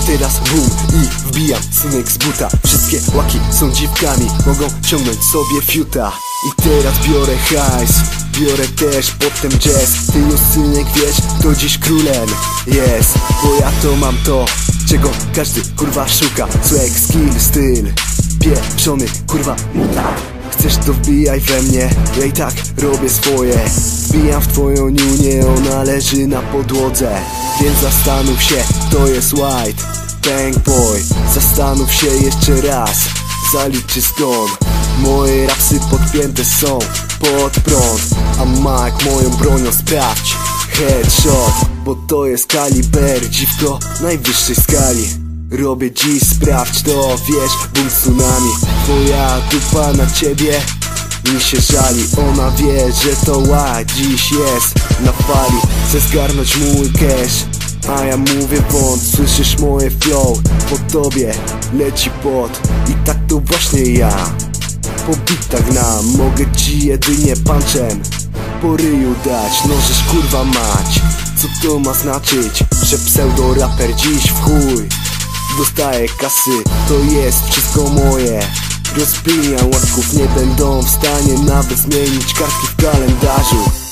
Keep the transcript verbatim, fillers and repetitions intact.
teraz boom i wbijam synek z buta. Wszystkie łaki są dziwkami, mogą ciągnąć sobie fiuta. I teraz biorę hajs, biorę też potem jazz. Ty już synek wiesz, kto dziś królem jest. Bo ja to mam to, czego każdy kurwa szuka. Swag, skill, styl, pieprzony kurwa muta. Chcesz to wbijaj we mnie, ja i tak robię swoje. Wbijam w twoją niunię, ona leży na podłodze. Więc zastanów się, to jest white Tank Boy. Zastanów się jeszcze raz, zaliczy skąd. Moje rapsy podpięte są pod prąd. A Mike moją bronią sprawdź headshot, bo to jest kaliber, dziwko najwyższej skali. Robię dziś, sprawdź to, wiesz, boom tsunami. Twoja dupa na ciebie mi się żali. Ona wie, że to white dziś jest na fali. Chcę zgarnąć mój cash, a ja mówię błąd. Słyszysz moje flow, po tobie leci pot. I tak to właśnie ja po bitach gnam. Mogę ci jedynie punchem po ryju dać. Nożesz kurwa mać, co to ma znaczyć? Że pseudo raper dziś w chuj dostaję kasy, to jest wszystko moje. Rozbijam łatków, nie będą w stanie nawet zmienić kartki w kalendarzu.